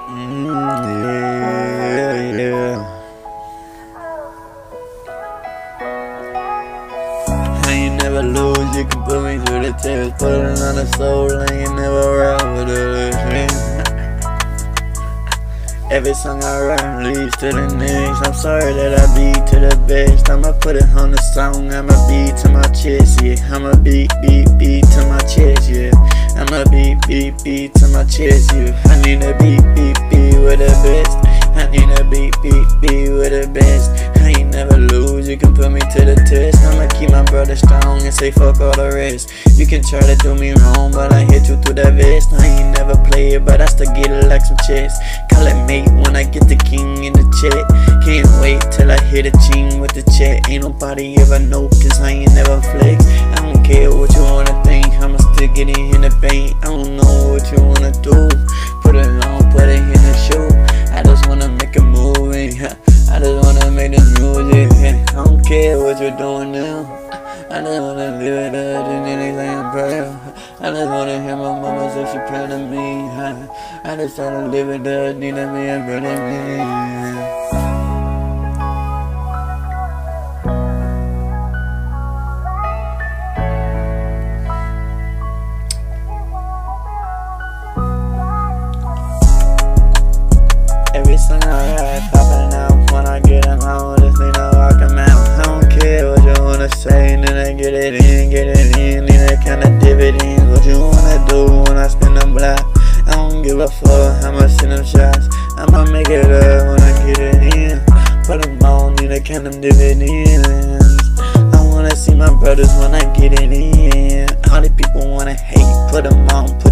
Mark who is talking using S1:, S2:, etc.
S1: Yeah. I ain't never lose, you can put me through the test. Put it on the soul, I ain't never ride with it. Every song I write leads to the next. I'm sorry that I beat to the best. I'ma put it on the song, I'ma beat to my chest, yeah. I'ma beat to my chest, yeah. I'ma beat to my chest, yeah. I need a beat with the best. I need a beat with the best. I ain't never lose, you can put me to the test. I'ma keep my brother strong and say fuck all the rest. You can try to do me wrong, but I hit you through that vest. I ain't never play it, but I still get it like some chess. Call it mate when I get the king in the chat. Can't wait till I hit a ching with the chat. Ain't nobody ever know, cause I ain't never flex. I don't care what you wanna think, I'ma still get it in the bank. I don't know what you wanna do. Put it on, put it in the shoe. I just wanna make a movie, I just wanna make this music. I don't care what you're doing now, I just wanna live it up and anything I'm proud of. I just wanna hear my mama say she proud of me. I just wanna live it up, need a man proud of me. Every song I write, popping out when I get them home. Just need to walk them out. I don't care what you wanna say, then I get it in. Need that kind of dividends. What you wanna do when I spin the block? I don't give a fuck, I'ma send them shots. I'ma make it up when I get it in. Put them on, need that kind of dividends. I wanna see my brothers when I get it in. All the people wanna hate, put them on,